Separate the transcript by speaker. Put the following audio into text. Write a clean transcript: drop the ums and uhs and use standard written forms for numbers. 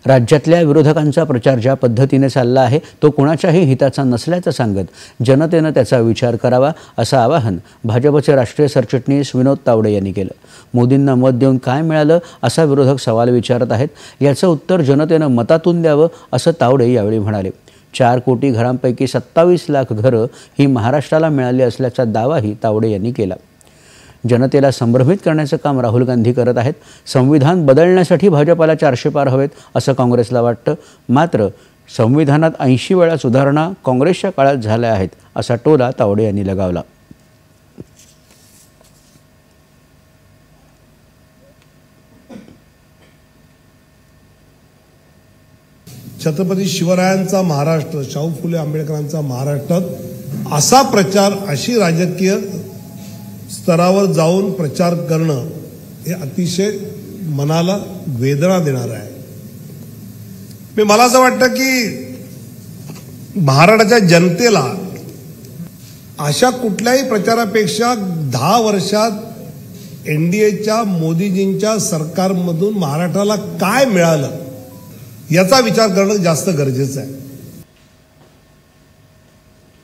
Speaker 1: राज्यातल्या विरोधकांचा प्रचार ज्या पद्धतीने चालला आहे तो कुणाच्याही हिताचा नसल्याचं सांगत जनतेनं त्याचा विचार करावा असं आवाहन भाजपचे राष्ट्रीय सरचिटणीस विनोद तावडे यांनी केलं। मोदींना मत देऊन काय मिळालं असा विरोधक सवाल विचारत आहेत, याचं उत्तर जनतेनं मतातून द्यावं असं तावडे यावेळी म्हणाले। 4 कोटी घरांपैकी 27 लाख घरं ही महाराष्ट्राला मिळाली असल्याचा दावाही तावडे यांनी केला। जनतेला संभ्रमित करण्याचं काम राहुल गांधी करत आहेत। संविधान बदलण्यासाठी भाजपला 400 पार हवेत असं काँग्रेसला वाटतं, मात्र संविधानात 80 वेळा सुधारणा काँग्रेसच्या काळात झाल्या आहेत असा टोला तावडे यांनी लगावला।
Speaker 2: छत्रपती शिवरायांचा महाराष्ट्र, शाहू फुले आंबेडकरांचा महाराष्ट्रात असा प्रचार, अशी राजकीय स्तरावर जाऊन प्रचार करणं हे अतिशय मनाला वेदना देणार आहे। मला असं वाटतं की महाराष्ट्राच्या जनतेला अशा कुठल्याही प्रचारापेक्षा 10 वर्षात एनडीएच्या मोदीजींच्या सरकारमधून महाराष्ट्राला काय मिळालं याचा विचार करणं जास्त गरजेचं आहे।